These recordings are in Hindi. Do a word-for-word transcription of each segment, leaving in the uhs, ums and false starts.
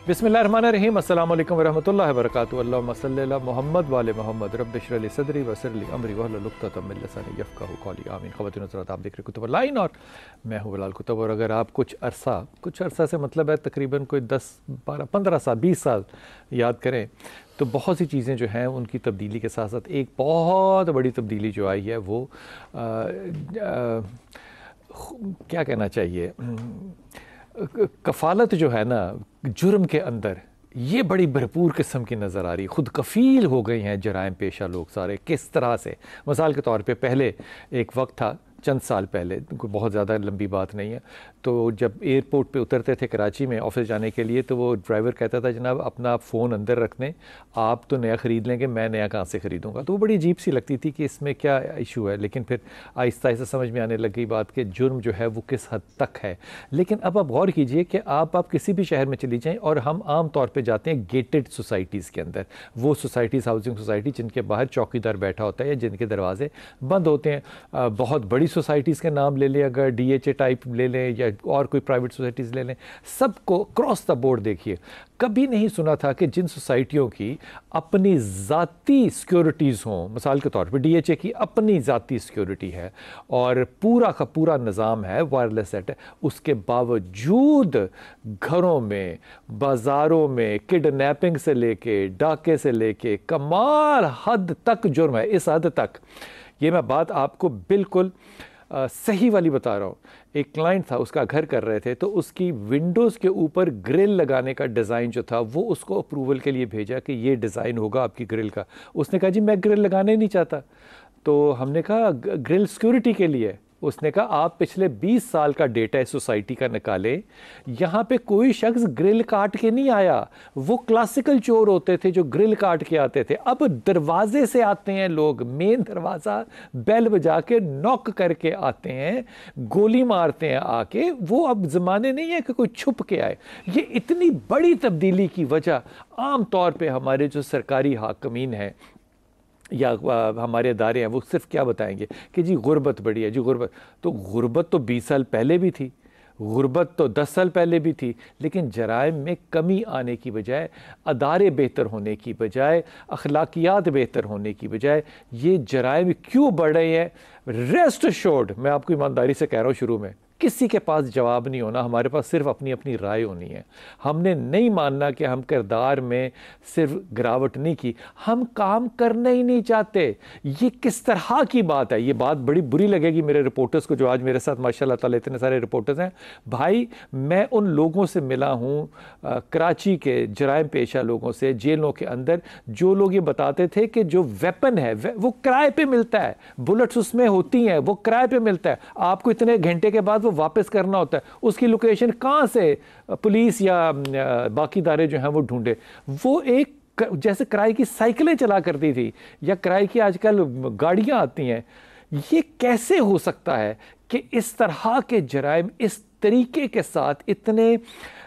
बिस्मिल्लाहिर्रहमानिर्रहीम, अस्सलाम वालेकुम वरहमतुल्लाहि वबरकातुहू। अल्लाहुम्मा सल्लि अला मोहम्मद व आले मोहम्मद। रब्बि इश्रह ली सदरी वयस्सिर ली अमरी वहलुल उक़दतम मिन लिसानी यफ़क़हू क़ौली। आमीन। ख़वातीन हज़रात, आप देख रहे कुतुब ऑनलाइन और मैं हूँ बिलाल कुतुब। और अगर आप कुछ अरसा कुछ अरसा से मतलब है तकरीबन कोई दस बारह पंद्रह साल बीस साल याद करें तो बहुत सी चीज़ें जो हैं उनकी तब्दीली के साथ साथ एक बहुत बड़ी तब्दीली जो आई है वो आ, आ, क्या कहना चाहिए, कफ़ालत जो है ना जुर्म के अंदर, ये बड़ी भरपूर किस्म की नज़र आ रही है। ख़ुद कफ़ील हो गई हैं जराइम पेशा लोग सारे। किस तरह से, मिसाल के तौर पे पहले एक वक्त था चंद साल पहले, कोई बहुत ज़्यादा लंबी बात नहीं है, तो जब एयरपोर्ट पे उतरते थे कराची में ऑफिस जाने के लिए तो वो ड्राइवर कहता था जनाब अपना फ़ोन अंदर रख दें, आप तो नया ख़रीद लेंगे, मैं नया कहाँ से ख़रीदूँगा। तो वो बड़ी अजीब सी लगती थी कि इसमें क्या इशू है, लेकिन फिर आहिस्ता आहिस्ता समझ में आने लग गई बात कि जुर्म जो है वो किस हद तक है। लेकिन अब आप गौर कीजिए कि आप आप किसी भी शहर में चली जाएँ और हम आम तौर पर जाते हैं गेटेड सोसाइटीज़ के अंदर, वो सोसाइटीज़ हाउसिंग सोसाइटी जिनके बाहर चौकीदार बैठा होता है या जिनके दरवाजे बंद होते हैं। बहुत बड़ी सोसाइटीज़ के नाम ले लें, अगर डी एच ए टाइप ले लें या और कोई प्राइवेट सोसाइटीज़ ले लें, सबको क्रॉस द बोर्ड देखिए। कभी नहीं सुना था कि जिन सोसाइटियों की अपनी ज़ाती सिक्योरिटीज़ हों, मिसाल के तौर पर डी एच ए की अपनी ज़ाती सिक्योरिटी है और पूरा का पूरा निज़ाम है, वायरलेस सेट है, उसके बावजूद घरों में, बाज़ारों में किडनैपिंग से लेके डाके से लेके कमाल हद तक जुर्म है। इस हद तक, ये मैं बात आपको बिल्कुल आ, सही वाली बता रहा हूँ। एक क्लाइंट था, उसका घर कर रहे थे, तो उसकी विंडोज़ के ऊपर ग्रिल लगाने का डिज़ाइन जो था वो उसको अप्रूवल के लिए भेजा कि ये डिज़ाइन होगा आपकी ग्रिल का। उसने कहा जी मैं ग्रिल लगाना ही नहीं चाहता। तो हमने कहा ग्रिल सिक्योरिटी के लिए। उसने कहा आप पिछले बीस साल का डेटा इस सोसाइटी का निकालें, यहाँ पे कोई शख्स ग्रिल काट के नहीं आया। वो क्लासिकल चोर होते थे जो ग्रिल काट के आते थे। अब दरवाजे से आते हैं लोग, मेन दरवाज़ा बेल बजा के नॉक करके आते हैं, गोली मारते हैं आके। वो अब ज़माने नहीं है कि कोई छुप के आए। ये इतनी बड़ी तब्दीली की वजह आम तौर पर हमारे जो सरकारी हाकिमीन हैं या हमारे अदारे हैं वो सिर्फ क्या बताएंगे कि जी गुर्बत बढ़ी है, जी गुर्बत। तो गुर्बत तो बीस साल पहले भी थी, गुर्बत तो दस साल पहले भी थी, लेकिन जराइम में कमी आने की बजाय, अदारे बेहतर होने की बजाय, अखलाकियात बेहतर होने की बजाय ये जराइम क्यों बढ़ रहे हैं? रेस्ट एश्योर्ड, मैं आपको ईमानदारी से कह रहा हूँ, शुरू में किसी के पास जवाब नहीं होना, हमारे पास सिर्फ अपनी अपनी राय होनी है। हमने नहीं मानना कि हम किरदार में सिर्फ गिरावट नहीं की, हम काम करना ही नहीं चाहते। ये किस तरह की बात है? ये बात बड़ी बुरी लगेगी मेरे रिपोर्टर्स को जो आज मेरे साथ माशाल्लाह ताला इतने सारे रिपोर्टर्स हैं। भाई मैं उन लोगों से मिला हूँ, कराची के जराइम पेशा लोगों से, जेलों के अंदर, जो लोग ये बताते थे कि जो वेपन है वो किराए पे मिलता है, बुलेट्स उसमें होती हैं, वो किराए पे मिलता है, आपको इतने घंटे के बाद वो वापस करना होता है। उसकी लोकेशन कहाँ से पुलिस या बाकी इदारे जो हैं वो ढूंढे। वो एक जैसे किराए की साइकिलें चला करती थी या किराए की आजकल गाड़ियाँ आती हैं। ये कैसे हो सकता है कि इस तरह के जराइम इस तरीके के साथ, इतने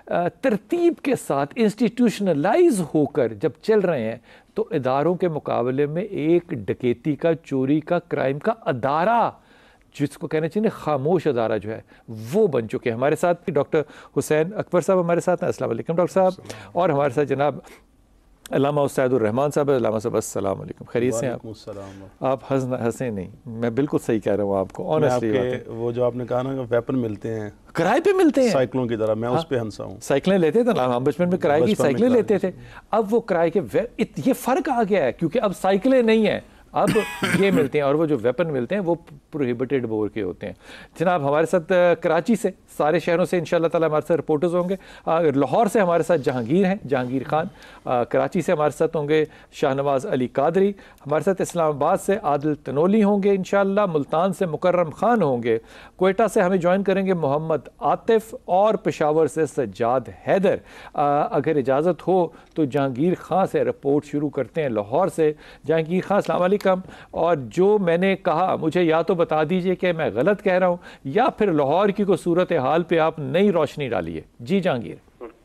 तरतीब के साथ इंस्टीट्यूशनलाइज होकर जब चल रहे हैं, तो इदारों के मुकाबले में एक डकैती का, चोरी का, क्राइम का अदारा, जिसको कहना चाहिए खामोश अदारा जो है, वो बन चुके हैं। हमारे साथ डॉक्टर हुसैन अकबर साहब हमारे साथ हैं। अस्सलाम वालेकुम डॉक्टर साहब। और हमारे साथ जनाब अल्लामा उस्तादुर रहमान साहब। अल्लामा साहब अस्सलाम वालेकुम, खैरियत से हैं आप? आप हंसे नहीं, मैं बिल्कुल सही कह रहा हूँ आपको ऑनेस्टली। वो जो आपने कहा ना कि वेपन मिलते हैं, किराए पे मिलते हैं साइकिलों की तरह, मैं हाँ? उस पे हंसा हूँ। साइकिलें लेते थे ना हम बचपन में, किराए की साइकिलें लेते थे। अब वो किराए के, ये फ़र्क आ गया है क्योंकि अब साइकिलें नहीं है, अब ये मिलते हैं, और वो जो वेपन मिलते हैं वो प्रोहिबिटेड बोर के होते हैं। जनाब हमारे साथ कराची से, सारे शहरों से इंशाल्लाह ताला हमारे साथ रिपोर्टर्स होंगे। लाहौर से हमारे साथ जहांगीर हैं, जहांगीर खान। कराची से हमारे साथ होंगे शाहनवाज अली कादरी। हमारे साथ इस्लामाबाद से आदिल तनोली होंगे इंशाल्लाह। मुल्तान से मुकर्रम खान होंगे। कोयटा से हमें ज्वाइन करेंगे मोहम्मद आतिफ, और पेशावर से सज्जाद हैदर। अगर इजाज़त हो तो जहांगीर खान से रिपोर्ट शुरू करते हैं लाहौर से। जहांगीर खान अस्सलाम वालेकुम। और जो मैंने कहा, मुझे या तो बता दीजिए कि मैं गलत कह रहा हूं या फिर लाहौर की कोई सूरत हाल पे आप नई रोशनी डालिए। जी जहांगीर।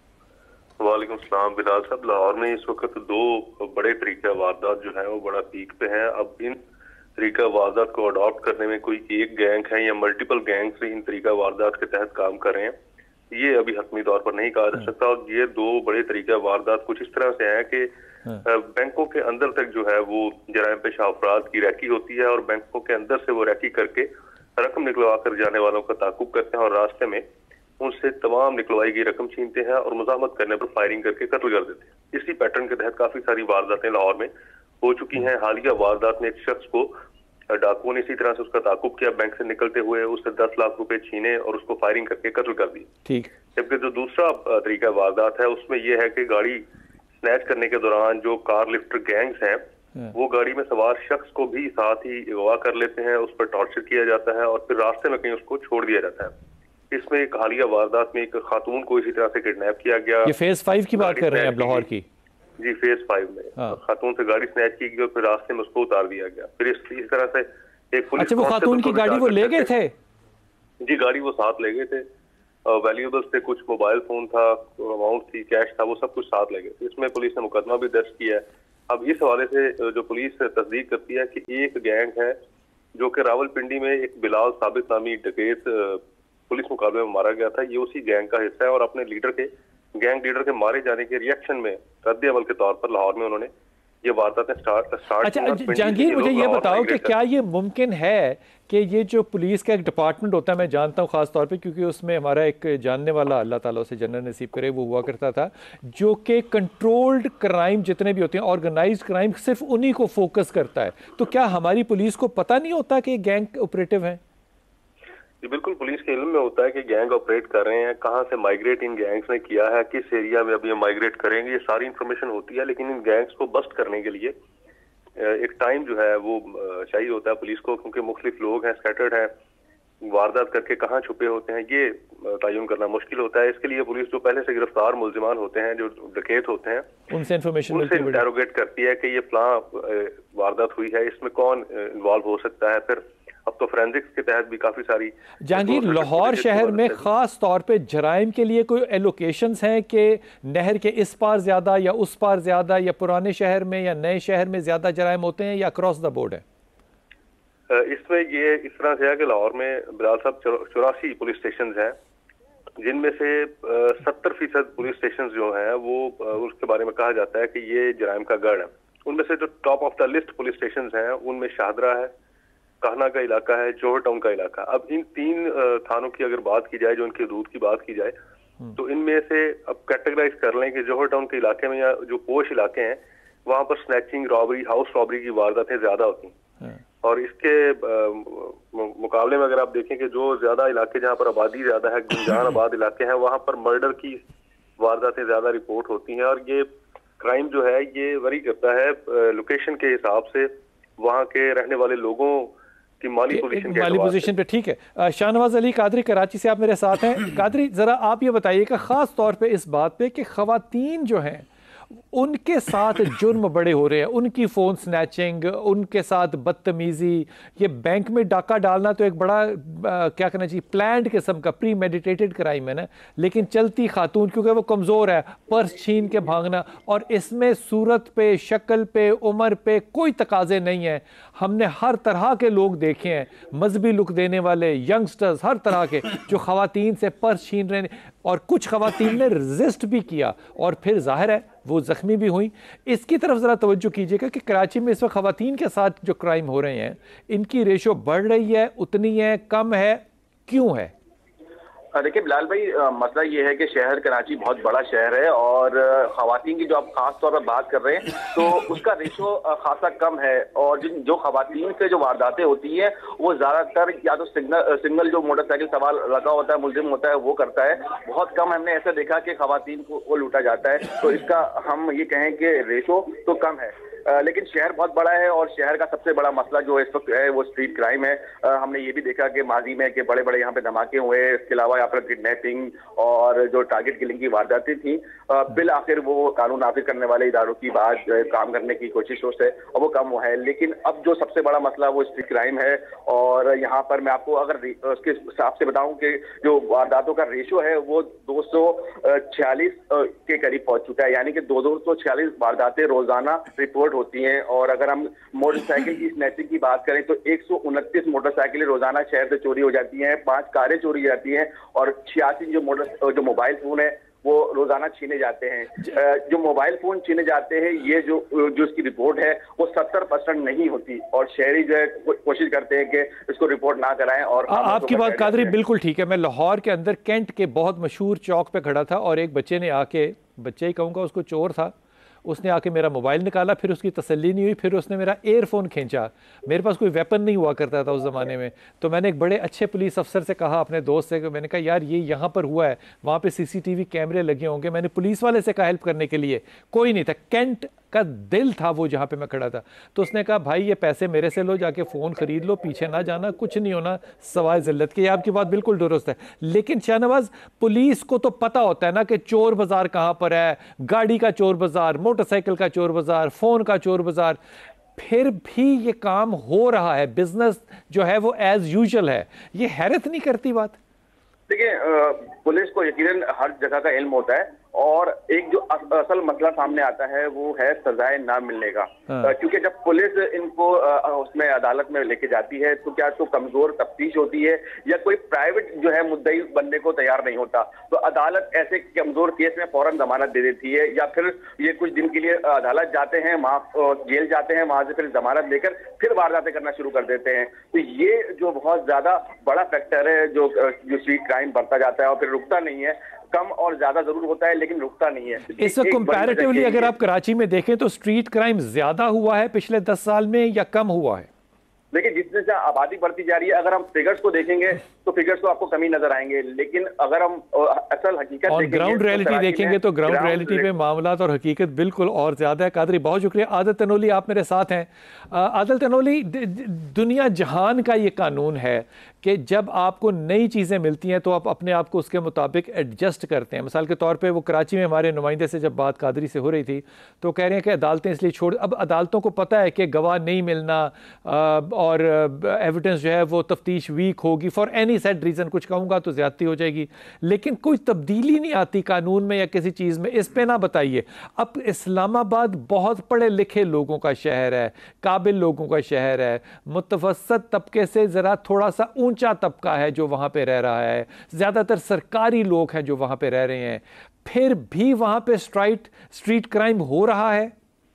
वालेकुम सलाम बिलाल साहब। लाहौर में इस वक्त दो बड़े तरीका वारदात जो है वो बड़ा पीक पे हैं। अब इन तरीका वारदात को अडॉप्ट करने में कोई एक गैंग है या मल्टीपल गैंग्स इन तरीका वारदात के तहत काम कर रहे हैं। ये अभी हतमी तौर पर नहीं कहा जा सकता। और ये दो बड़े तरीके वारदात कुछ इस तरह से हैं कि बैंकों के अंदर तक जो है वो जराइम पेशा अफराद की रैकी होती है और बैंकों के अंदर से वो रैकी करके रकम निकलवा कर जाने वालों का ताकुब करते हैं और रास्ते में उनसे तमाम निकलवाई गई रकम छीनते हैं और मुजाहमत करने पर फायरिंग करके कत्ल कर देते हैं। इसी पैटर्न के तहत काफी सारी वारदातें लाहौर में हो चुकी हैं। हालिया वारदात में एक शख्स को डाकुओं ने इसी तरह से उसका ताकुब किया, बैंक से निकलते हुए उससे दस लाख रुपए छीने और उसको फायरिंग करके कत्ल कर दिए। ठीक। जबकि जो दूसरा तरीका वारदात है उसमें यह है कि गाड़ी स्नैच करने के दौरान जो कार लिफ्टर गैंग्स हैं वो गाड़ी में सवार शख्स को भी साथ ही अगवा कर लेते हैं, उस पर टॉर्चर किया जाता है और फिर रास्ते में कहीं उसको छोड़ दिया जाता है। इसमें एक हालिया वारदात में एक खातून को इसी तरह से किडनैप किया गया। ये फेज फाइव की बात कर रहे हैं आप लाहौर की? जी, फेज फाइव में हाँ। खातून से गाड़ी स्नैच की गई और फिर रास्ते में उसको उतार दिया गया। फिर इस, इस तरह से एक पुलिस। अच्छा, वो खातून की गाड़ी वो ले गए थे? जी, गाड़ी वो साथ ले गए थे। वैल्यूएबल्स थे, कुछ मोबाइल फोन था, अमाउंट थी, कैश था, वो सब कुछ साथ ले गए थे। इसमें पुलिस ने मुकदमा भी दर्ज किया है। अब इस हवाले से जो पुलिस तस्दीक करती है कि एक गैंग है जो कि रावलपिंडी में एक बिलाल साबित नामी डकैत पुलिस मुकाबले में मारा गया था, ये उसी गैंग का हिस्सा है और अपने लीडर के गैंग लीडर के मारे जाने के रिएक्शन में रद्द अमल के तौर पर लाहौर में उन्होंने ये वारदातें स्टार्ट स्टार्ट अच्छा, जहांगीर मुझे ये बताओ कि क्या ये मुमकिन है कि ये जो पुलिस का एक डिपार्टमेंट होता है, मैं जानता हूँ ख़ास तौर पे क्योंकि उसमें हमारा एक जानने वाला अल्लाह ताला उसे जन्नत नसीब करे वो हुआ करता था, जो कि कंट्रोल्ड क्राइम जितने भी होते हैं, ऑर्गेनाइज्ड क्राइम सिर्फ उन्हीं को फोकस करता है। तो क्या हमारी पुलिस को पता नहीं होता कि गैंग ऑपरेटिव हैं? जी बिल्कुल, पुलिस के इल्म में होता है कि गैंग ऑपरेट कर रहे हैं, कहाँ से माइग्रेट इन गैंग्स ने किया है, किस एरिया में अभी ये माइग्रेट करेंगे, ये सारी इन्फॉर्मेशन होती है। लेकिन इन गैंग्स को बस्ट करने के लिए एक टाइम जो है वो चाहिए होता है पुलिस को, क्योंकि मुख्तलिफ लोग हैं, स्कैटर्ड हैं, वारदात करके कहाँ छुपे होते हैं ये तयन करना मुश्किल होता है। इसके लिए पुलिस जो पहले से गिरफ्तार मुलजिमान होते हैं, जो डकैत होते हैं, उनसे इन्फॉर्मेशन उनसे इंटेरोगेट करती है कि ये फलां वारदात हुई है, इसमें कौन इन्वॉल्व हो सकता है। फिर अब तो फोरेंसिक्स के तहत भी काफी सारी। जहांगीर, लाहौर शहर में खास तौर पे जराइम के लिए कोई एलोकेशंस हैं कि नहर के इस पार ज्यादा या उस पार ज्यादा, या पुराने शहर में या नए शहर में ज्यादा जराइम होते हैं, या अक्रॉस द बोर्ड है? इसमें ये इस तरह से है कि लाहौर में बिलाल साहब चौरासी पुलिस स्टेशन हैं, जिनमें से सत्तर फीसद पुलिस स्टेशन जो हैं वो उसके बारे में कहा जाता है कि ये जराइम का गढ़ है। उनमें से जो top of the list police station हैं उनमें शाहदरा है, कहना का इलाका है, जोहर टाउन का इलाका। अब इन तीन थानों की अगर बात की जाए, जो उनकी हदूद की बात की जाए, तो इनमें से अब कैटेगराइज कर लें कि जोहर टाउन के इलाके में या जो पोश इलाके हैं वहां पर स्नैचिंग, रॉबरी, हाउस रॉबरी की वारदातें ज्यादा होती हैं। और इसके मुकाबले में अगर आप देखें कि जो ज्यादा इलाके जहाँ पर आबादी ज्यादा है, गुंजान आबाद इलाके हैं, वहां पर मर्डर की वारदातें ज्यादा रिपोर्ट होती हैं। और ये क्राइम जो है ये वरी करता है लोकेशन के हिसाब से, वहाँ के रहने वाले लोगों की माली पोजीशन माली पोजीशन पे। ठीक है, शाहनवाज अली कादरी कराची से आप मेरे साथ हैं। कादरी, जरा आप ये बताइएगा खास तौर पे इस बात पे कि खवातीन जो हैं उनके साथ जुर्म बड़े हो रहे हैं, उनकी फ़ोन स्नैचिंग, उनके साथ बदतमीज़ी, ये बैंक में डाका डालना तो एक बड़ा आ, क्या कहना चाहिए प्लान्ड किस्म का प्री मेडिटेटेड क्राइम है ना, लेकिन चलती खातून क्योंकि वो कमज़ोर है, पर्स छीन के भागना, और इसमें सूरत पे, शक्ल पे, उम्र पे कोई तकाजे नहीं है। हमने हर तरह के लोग देखे हैं, मजहबी लुक देने वाले यंगस्टर्स, हर तरह के जो खवातीन से पर्स छीन रहे हैं, और कुछ खवातीन ने रजिस्ट भी किया और फिर जाहिर है वो जख्मी भी हुई। इसकी तरफ ज़रा तवज्जो कीजिएगा कि कराची में इस वक्त खवातीन के साथ जो क्राइम हो रहे हैं, इनकी रेशो बढ़ रही है, उतनी है, कम है, क्यों है? देखिए बिलाल भाई, मसला ये है कि शहर कराची बहुत बड़ा शहर है और खवातीन की जो आप खास तौर पर बात कर रहे हैं तो उसका रेशो खासा कम है। और जिन जो खवातीन से जो वारदातें होती हैं वो ज्यादातर या तो सिंगल सिंगल जो मोटरसाइकिल सवाल लगा होता है, मुलजिम होता है, वो करता है। बहुत कम हमने ऐसा देखा कि खवातीन को वो लूटा जाता है। तो इसका हम ये कहें कि रेशो तो कम है, आ, लेकिन शहर बहुत बड़ा है और शहर का सबसे बड़ा मसला जो इस वक्त है वो स्ट्रीट क्राइम है। आ, हमने ये भी देखा कि माजी में कि बड़े बड़े यहाँ पे धमाके हुए, इसके अलावा यहाँ पर किडनैपिंग और जो टारगेट किलिंग की वारदातें थी, बिल आखिर वो कानून नाफिज करने वाले इदारों की बात काम करने की कोशिशों से और वो कम हुआ है। लेकिन अब जो सबसे बड़ा मसला वो स्ट्रीट क्राइम है। और यहाँ पर मैं आपको अगर उसके हिसाब से बताऊं कि जो वारदातों का रेशो है वो दो सौ छियालीस के करीब पहुंच चुका है, यानी कि दो दो सौ छियालीस वारदातें रोजाना रिपोर्ट रिपोर्टेड होती हैं। और अगर हम मोटरसाइकिल की स्नैचिंग की बात करें तो एक सौ उनतीस मोटरसाइकिलें रोजाना शहर से चोरी हो जाती हैं, पांच कारें चोरी हो जाती हैं और छियासी जो मोटर जो मोबाइल फोन है वो रोजाना छीने जाते हैं। जो मोबाइल फोन छीने जाते हैं ये जो जो इसकी रिपोर्ट है वो सत्तर परसेंट नहीं होती और शहरी जो है कोशिश करते हैं कि इसको रिपोर्ट ना कराएं। और आ, आपकी बात कादरी बिल्कुल ठीक है। मैं लाहौर के अंदर कैंट के बहुत मशहूर चौक पे खड़ा था और एक बच्चे ने आके, बच्चे ही कहूँगा, उसको चोर था, उसने आके मेरा मोबाइल निकाला, फिर उसकी तसल्ली नहीं हुई, फिर उसने मेरा एयरफोन खींचा। मेरे पास कोई वेपन नहीं हुआ करता था उस ज़माने में, तो मैंने एक बड़े अच्छे पुलिस अफसर से कहा, अपने दोस्त से, मैंने कहा यार ये यहाँ पर हुआ है, वहाँ पे सीसीटीवी कैमरे लगे होंगे। मैंने पुलिस वाले से कहा हेल्प करने के लिए, कोई नहीं था। कैंट का दिल था वो जहाँ पे मैं खड़ा था। तो उसने कहा भाई ये पैसे मेरे से लो, जाके फ़ोन ख़रीद लो, पीछे ना जाना, कुछ नहीं होना सवाए ज़िल्लत के। ये आपकी बात बिल्कुल दुरुस्त है। लेकिन शाहनवाज, पुलिस को तो पता होता है ना कि चोर बाज़ार कहाँ पर है, गाड़ी का चोर बाज़ार, मोटरसाइकिल का चोर बाज़ार, फ़ोन का चोर बाज़ार, फिर भी ये काम हो रहा है, बिजनेस जो है वो एज यूजुअल है। ये हैरत नहीं करती बात? देखिए, पुलिस को यकीनन हर जगह का इल्म होता है और एक जो असल मसला सामने आता है वो है सजाए ना मिलने का। हाँ। क्योंकि जब पुलिस इनको उसमें अदालत में लेके जाती है तो क्या तो कमजोर तफ्तीश होती है या कोई प्राइवेट जो है मुद्दई बनने को तैयार नहीं होता, तो अदालत ऐसे कमजोर केस में फौरन जमानत दे देती है या फिर ये कुछ दिन के लिए अदालत जाते हैं, वहाँ जेल जाते हैं, वहां से फिर जमानत देकर फिर वारदातें करना शुरू कर देते हैं। तो ये जो बहुत ज्यादा बड़ा फैक्टर है जो जो स्ट्रीट क्राइम बढ़ता जाता है और फिर रुकता नहीं है। कम और ज्यादा जरूर होता है लेकिन रुकता नहीं है। इस वक्त कंपैरेटिवली अगर आप कराची में देखें तो स्ट्रीट क्राइम ज्यादा हुआ है पिछले दस साल में या कम हुआ है? देखिए, जितने से आबादी बढ़ती जा रही है, अगर हम फिगर्स को देखेंगे तो फिगर्स तो आपको कमी नजर आएंगे, लेकिन अगर हम असल हकीकत और ग्राउंड रियलिटी देखेंगे तो ग्राउंड रियलिटी पे मामलात और हकीकत बिल्कुल और ज्यादा है। कादरी बहुत शुक्रिया। आदिल तनोली आप मेरे साथ हैं। आदिल तनोली, दुनिया जहान का ये कानून है कि जब आपको नई चीज़ें मिलती हैं तो आप अपने आप को उसके मुताबिक एडजस्ट करते हैं। मिसाल के तौर पे वो कराची में हमारे नुमाइंदे से जब बात कादरी से हो रही थी तो कह रहे हैं कि अदालतें इसलिए छोड़, अब अदालतों को पता है कि गवाह नहीं मिलना और एविडेंस जो है वो तफ्तीश वीक होगी, फॉर एनी सेट रीज़न, कुछ कहूँगा तो ज़्यादती हो जाएगी, लेकिन कोई तब्दीली नहीं आती कानून में या किसी चीज़ में। इस पे ना बताइए। अब इस्लामाबाद बहुत पढ़े लिखे लोगों का शहर है, काबिल लोगों का शहर है, मुतवसत तबके से ज़रा थोड़ा सा ऊंचा तबका है जो वहाँ पे रह रहा है, ज़्यादातर सरकारी लोग हैं जो वहाँ पे रह रहे हैं, फिर भी वहाँ पे स्ट्राइट स्ट्रीट क्राइम हो रहा है।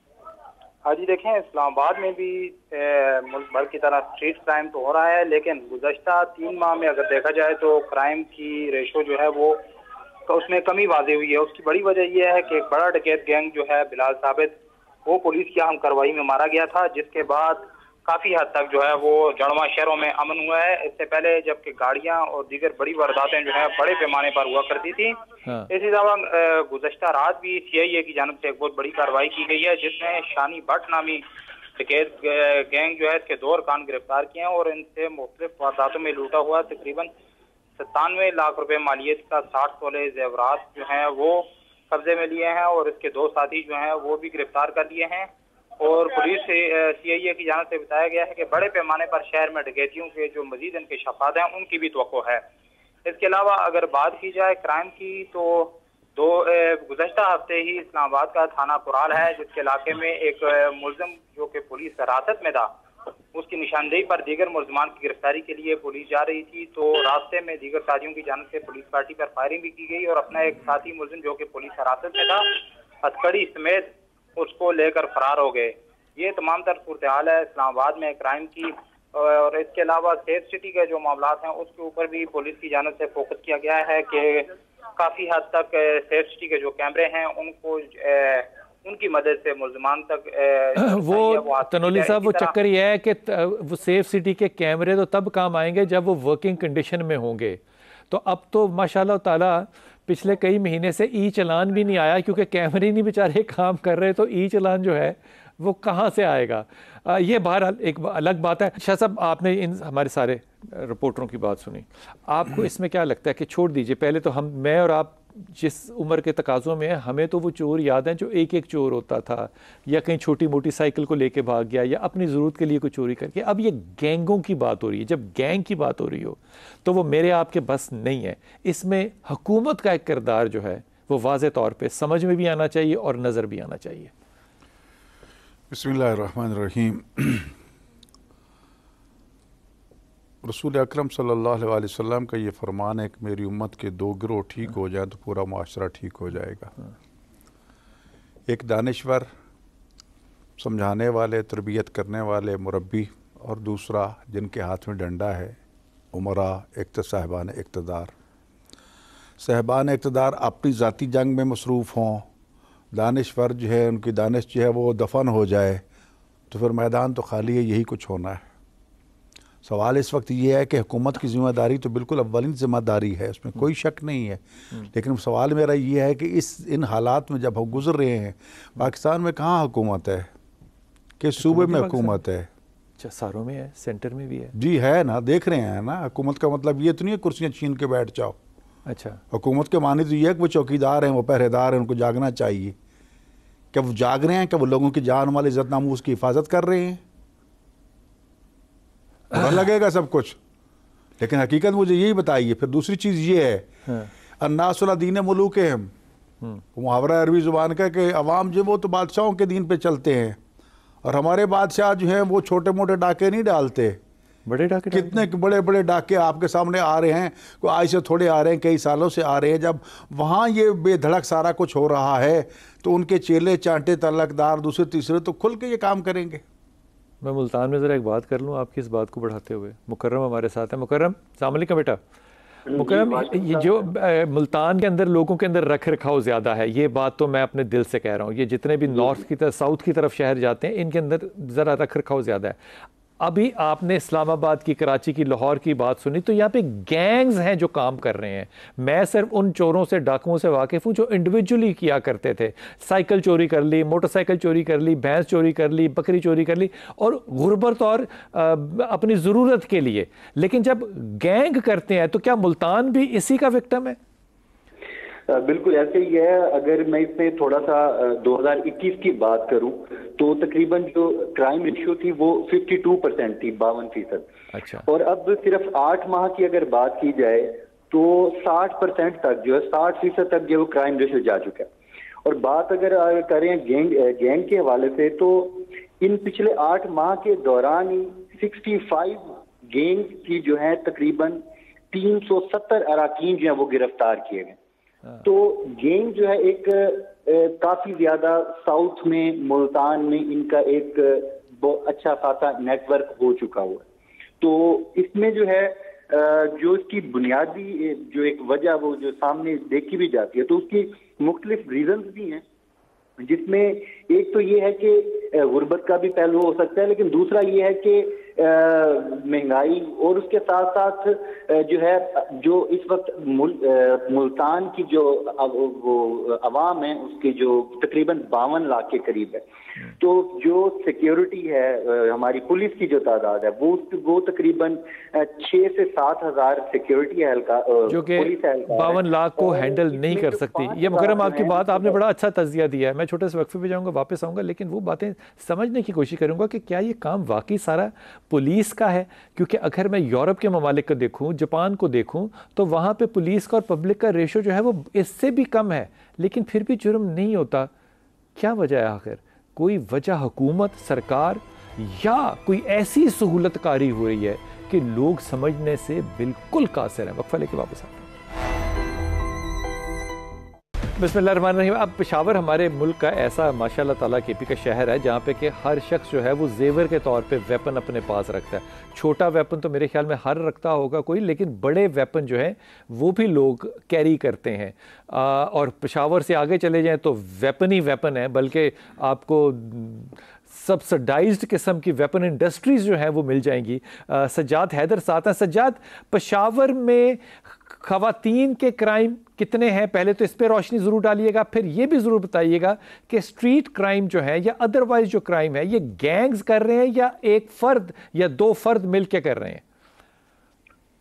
हाँ जी, देखें, इस्लामाबाद में भी मुल्क भर की तरह स्ट्रीट क्राइम तो हो रहा है, लेकिन गुज़श्ता तीन माह में अगर देखा जाए तो क्राइम की रेशो जो है वो तो उसमें कमी वाज़ेह हुई है। उसकी बड़ी वजह यह है कि एक बड़ा डकैत गैंग जो है बिलाल साबित, वो पुलिस की अहम कार्रवाई में मारा गया था, जिसके बाद काफी हद तक जो है वो जड़वा शहरों में अमन हुआ है। इससे पहले जबकि गाड़ियां और दीगर बड़ी वारदातें जो है बड़े पैमाने पर हुआ करती थी। हाँ। इसी तरह गुज़श्ता रात भी सी आई ए की जानिब से एक बहुत बड़ी कार्रवाई की गई है जिसमें शानी भट्ट नामी डकैत गैंग जो है इसके दो अरकान गिरफ्तार किए हैं और इनसे मुख्तलिफ वारदातों में लूटा हुआ तकरीबन सत्तानवे लाख रुपए मालियत का साठ तोले जेवरात जो है वो कब्जे में लिए हैं और इसके दो साथी जो हैं वो भी गिरफ्तार कर लिए हैं। और पुलिस से सी आई ए की जानिब से बताया गया है कि बड़े पैमाने पर शहर में डकैतियों के जो मजीद इनके शफात हैं उनकी भी तवक्को है। इसके अलावा अगर बात की जाए क्राइम की तो दो गुज़श्ता हफ्ते ही इस्लामाबाद का थाना कुराल है जिसके इलाके में एक मुलजिम जो कि पुलिस हिरासत में था, उसकी निशानदेही पर दीगर मुलजमान की गिरफ्तारी के लिए पुलिस जा रही थी तो रास्ते में दीगर साथियों की जानिब से पुलिस पार्टी पर फायरिंग भी की गई और अपना एक साथी मुलजिम जो कि पुलिस हिरासत में था हथकड़ी समेत उसको लेकर फरार हो गए। ये तमाम तर सूरत हाल है इस्लामाबाद में क्राइम की। और इसके अलावा सेफ सिटी के जो मामला हैं उसके ऊपर भी पुलिस की जानिब से फोकस किया गया है कि काफी हद तक सेफ सिटी के जो कैमरे हैं उनको ए, उनकी मदद से मुलजमान तक ए, वो, वो तनोली साहब वो चक्कर ये है कि वो सेफ सिटी के कैमरे तो तब काम आएंगे जब वो वर्किंग कंडीशन में होंगे। तो अब तो माशाल्लाह ताला पिछले कई महीने से ई चलान भी नहीं आया क्योंकि कैमरे नहीं बेचारे काम कर रहे, तो ई चलान जो है वो कहाँ से आएगा? आ, ये बहरहाल एक अलग बात है। शाह साहब, आपने इन हमारे सारे रिपोर्टरों की बात सुनी, आपको इसमें क्या लगता है कि छोड़ दीजिए, पहले तो हम मैं और आप जिस उम्र के तकाज़ों में है हमें तो वो चोर याद हैं जो एक एक चोर होता था या कहीं छोटी मोटी साइकिल को लेके भाग गया या अपनी ज़रूरत के लिए कोई चोरी करके। अब ये गैंगों की बात हो रही है, जब गैंग की बात हो रही हो तो वो मेरे आपके बस नहीं है। इसमें हुकूमत का एक किरदार जो है वो वाज़े तौर पे समझ में भी आना चाहिए और नज़र भी आना चाहिए। बिस्मिल्लाहिर्रहमानिर्रहीम। रसूल अकरम सल्लल्लाहु अलैहि वसल्लम का ये फरमान है कि मेरी उम्मत के दो गिरोह ठीक हो जाए तो पूरा मुआशरा ठीक हो जाएगा। एक दानिश्वर, समझाने वाले, तरबियत करने वाले मुरब्बी, और दूसरा जिनके हाथ में डंडा है, उमरा, एक साहिबान इक़्तिदार। साहिबान इक़्तिदार अपनी ज़ाती जंग में मसरूफ़ हों, दानिश्वर जो है उनकी दानिश जो है वो दफन हो जाए, तो फिर मैदान तो खाली है, यही कुछ होना है। सवाल इस वक्त ये है कि हुकूमत की ज़िम्मेदारी तो बिल्कुल अव्वलिन ज़िम्मेदारी है, उसमें कोई शक नहीं है, लेकिन सवाल मेरा ये है कि इस इन हालात में जब हम गुजर रहे हैं, पाकिस्तान में कहाँ हुकूमत है, किस सूबे में हुकूमत है? अच्छा, सारों में है, सेंटर में भी है। जी है ना, देख रहे हैं ना। हुकूमत का मतलब ये तो नहीं है कुर्सियाँ छीन के बैठ जाओ। अच्छा, हुकूमत के मानी तो ये है कि वो चौकीदार हैं, वो पहरेदार हैं, उनको जागना चाहिए। क्या वो जाग रहे हैं? क्या वो लोगों की जान माल इज्जत नामूस की हिफाजत कर रहे हैं? बुरा लगेगा सब कुछ, लेकिन हकीकत मुझे यही बताइए। फिर दूसरी चीज़ ये है, अन्नासुला दीन मुलूक हम, मुहावरा अरबी ज़ुबान का कि अवाम जो वो तो बादशाहों के दीन पे चलते हैं, और हमारे बादशाह जो हैं वो छोटे मोटे डाके नहीं डालते, बड़े डाके। कितने बड़े बड़े डाके आपके सामने आ रहे हैं, कोई आज से थोड़े आ रहे हैं, कई सालों से आ रहे हैं। जब वहाँ ये बेधड़क सारा कुछ हो रहा है तो उनके चेले चांटे तलकदार दूसरे तीसरे तो खुल के ये काम करेंगे। मैं मुल्तान में ज़रा एक बात कर लूँ आपकी इस बात को बढ़ाते हुए। मुकर्रम हमारे साथ है। मुकर्रम, अस्सलाम वालेकुम बेटा। मुकर्रम, ये जो मुल्तान के अंदर लोगों के अंदर रख रखाव ज़्यादा है, ये बात तो मैं अपने दिल से कह रहा हूँ। ये जितने भी नॉर्थ की तरफ, साउथ की तरफ शहर जाते हैं, इनके अंदर ज़रा रख रखाव ज़्यादा है। अभी आपने इस्लामाबाद की, कराची की, लाहौर की बात सुनी, तो यहाँ पे गैंग्स हैं जो काम कर रहे हैं। मैं सिर्फ उन चोरों से, डाकुओं से वाकिफ़ हूँ जो इंडिविजुअली किया करते थे। साइकिल चोरी कर ली, मोटरसाइकिल चोरी कर ली, भैंस चोरी कर ली, बकरी चोरी कर ली, और गुर्बत और आ, अपनी ज़रूरत के लिए। लेकिन जब गैंग करते हैं तो क्या मुल्तान भी इसी का विक्टिम है? बिल्कुल ऐसे ही है। अगर मैं इसमें थोड़ा सा दो हज़ार इक्कीस की बात करूं तो तकरीबन जो क्राइम रेशियो थी वो बावन परसेंट थी, बावन फीसद। अच्छा। और अब सिर्फ आठ माह की अगर बात की जाए तो साठ परसेंट तक जो है, साठ फीसद तक जो क्राइम रेशियो जा चुका है। और बात अगर करें गैंग गैंग के हवाले से, तो इन पिछले आठ माह के दौरान ही पैंसठ गैंग की जो है तकरीबन तीन सौ सत्तर अराकीन जो है वो गिरफ्तार किए गए। तो गैंग जो है एक ए, काफी ज्यादा साउथ में, मुल्तान में इनका एक बहुत अच्छा खासा नेटवर्क हो चुका हुआ है। तो इसमें जो है जो इसकी बुनियादी जो एक वजह वो जो सामने देखी भी जाती है, तो उसकी मुख्तलिफ रीजंस भी हैं, जिसमें एक तो ये है कि गुर्बत का भी पहलू हो सकता है, लेकिन दूसरा ये है कि महंगाई, और उसके साथ साथ जो है जो इस वक्त मुल, मुल्तान की जो वो अवाम है उसकी जो तकरीबन बावन लाख के करीब है, तो जो सिक्योरिटी है, हमारी पुलिस की जो तादाद है वो वो तकरीबन छः से सात हजार सिक्योरिटी एहलकार, जो कि बावन लाख को हैंडल नहीं कर सकती। ये मुकर्रम आपकी बात, आपने बड़ा अच्छा तज़किया दिया है। मैं छोटे से वक्फे पे जाऊंगा, वापस आऊंगा, लेकिन वो बातें समझने की कोशिश करूंगा कि क्या ये काम वाकई सारा पुलिस का है। क्योंकि अगर मैं यूरोप के ममालिक को देखूं, जापान को देखूं, तो वहाँ पे पुलिस का और पब्लिक का रेशो जो है वो इससे भी कम है, लेकिन फिर भी जुर्म नहीं होता। क्या वजह है आखिर? कोई वजह हुकूमत, सरकार, या कोई ऐसी सहूलतकारी हो रही है कि लोग समझने से बिल्कुल कासिर हैं? वक्फा लेके वापस आते हैं। बिस्मिल्लाहिर्रहमानिर्रहीम। अब पेशावर हमारे मुल्क का ऐसा माशाल्लाह ताला के पी का शहर है जहाँ पे कि हर शख्स जो है वो जेवर के तौर पे वेपन अपने पास रखता है। छोटा वेपन तो मेरे ख्याल में हर रखता होगा कोई, लेकिन बड़े वेपन जो है वो भी लोग कैरी करते हैं। आ, और पेशावर से आगे चले जाएं तो वेपन ही वेपन है, बल्कि आपको सब्सिडाइज्ड किस्म की वेपन इंडस्ट्रीज़ जो हैं वो मिल जाएंगी। आ, सज्जाद हैदर साथ हैं। सज्जाद, पेशावर में ख़वातीन के क्राइम कितने हैं? पहले तो इस पर रोशनी ज़रूर डालिएगा, फिर ये भी ज़रूर बताइएगा कि स्ट्रीट क्राइम जो है या अदरवाइज जो क्राइम है, ये गैंग्स कर रहे हैं या एक फ़र्द या दो फ़र्द मिल के कर रहे हैं?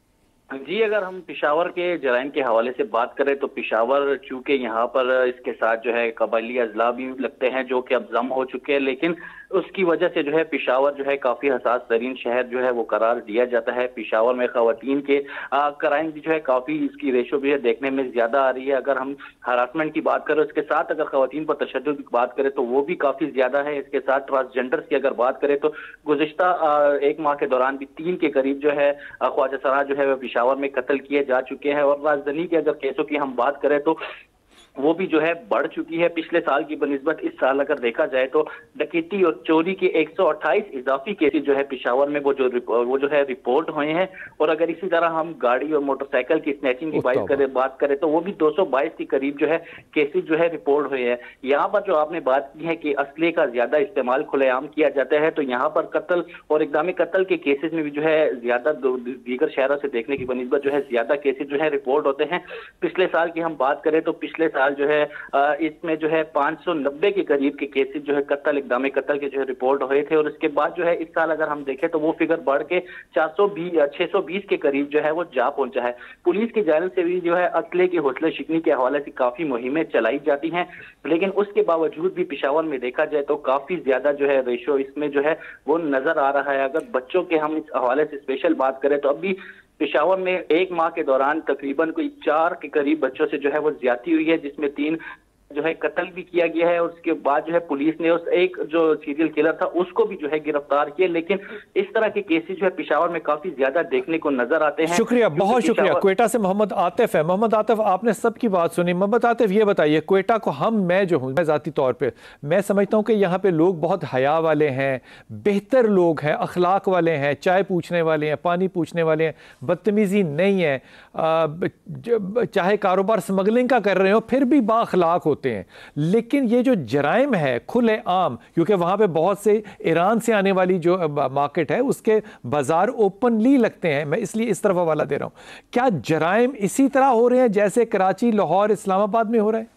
जी, अगर हम पिशावर के जराइम के हवाले से बात करें तो पिशावर चूंकि यहाँ पर इसके साथ जो है कबायली अजला भी लगते हैं जो कि अब जम हो चुके हैं, लेकिन उसकी वजह से जो है पिशावर जो है काफ़ी हसास तरीन शहर जो है वो करार दिया जाता है। पिशावर में ख़वातीन के क्राइम भी जो है काफ़ी इसकी रेशो भी है देखने में ज़्यादा आ रही है। अगर हम हरासमेंट की बात करें, उसके साथ अगर ख़वातीन पर तशद्दुद की बात करें तो वो भी काफ़ी ज़्यादा है। इसके साथ ट्रांसजेंडर्स की अगर बात करें तो गुज़िश्ता एक माह के दौरान भी तीन के करीब जो है ख्वाजा सरा जो है वह पिशावर में कत्ल किए जा चुके हैं। और राजधानी के अगर केसों की हम बात करें तो वो भी जो है बढ़ चुकी है। पिछले साल की बनिस्बत इस साल अगर देखा जाए तो डकैती और चोरी के एक सौ अट्ठाईस इजाफी केसेस जो है पिशावर में वो जो वो जो है रिपोर्ट हुए हैं। और अगर इसी तरह हम गाड़ी और मोटरसाइकिल की स्नैचिंग की बात करें बात करें तो वो भी दो सौ बाईस के करीब जो है केसेस जो है रिपोर्ट हुए हैं। यहाँ पर जो आपने बात की है कि असले का ज्यादा इस्तेमाल खुलेआम किया जाता है, तो यहाँ पर कत्ल और इक़दाम कत्ल के केसेस में भी जो है ज्यादा दीगर शहरों से देखने की बनिस्बत जो है ज्यादा केसेस जो है रिपोर्ट होते हैं। पिछले साल की हम बात करें तो पिछले साल जो है इसमें जो है पाँच सौ नब्बे के करीब के केसेस जो है कत्ल इक़दाम कत्ल के जो है रिपोर्ट हुए थे। और इसके बाद जो है इस साल अगर हम देखें तो वो फिगर बढ़ के चार सौ बीस छह सौ बीस के करीब जो है वो जा पहुंचा है। पुलिस की जानिब से भी जो है असले की हौसला शिकनी के हवाले से काफी मुहिमें चलाई जाती हैं, लेकिन उसके बावजूद भी पिशावर में देखा जाए तो काफी ज्यादा जो है रेशो इसमें जो है वो नजर आ रहा है। अगर बच्चों के हम इस हवाले से स्पेशल बात करें तो अभी पिशावर में एक माह के दौरान तकरीबन कोई चार के करीब बच्चों से जो है वो ज्यादती हुई है, जिसमें तीन जो है कत्ल भी किया गया है। और उसके बाद जो है पुलिस ने उस एक जो सीरियल किलर था उसको भी जो है गिरफ्तार किया। लेकिन इस तरह के केसेस जो है पिशावर में काफी ज्यादा देखने को नजर आते हैं। शुक्रिया, बहुत शुक्रिया। क्वेटा से मोहम्मद आतिफ है। मोहम्मद आतिफ, आपने सबकी बात सुनी। मोहम्मद आतिफ, ये बताइए, क्वेटा को हम मैं जो हूँ मैं जाती तौर पे मैं समझता हूँ कि यहाँ पे लोग बहुत हया वाले हैं, बेहतर लोग हैं, अखलाक वाले हैं, चाय पूछने वाले हैं, पानी पूछने वाले हैं, बदतमीजी नहीं है, चाहे कारोबार स्मगलिंग का कर रहे हो फिर भी बाअखलाक होते हैं। लेकिन ये जो जराइम है खुले आम, क्योंकि वहां पे बहुत से ईरान से आने वाली जो मार्केट है उसके बाजार ओपनली लगते हैं, मैं इसलिए इस तरफ हवाला दे रहा हूं। क्या जराइम इसी तरह हो रहे हैं जैसे कराची, लाहौर, इस्लामाबाद में हो रहा है?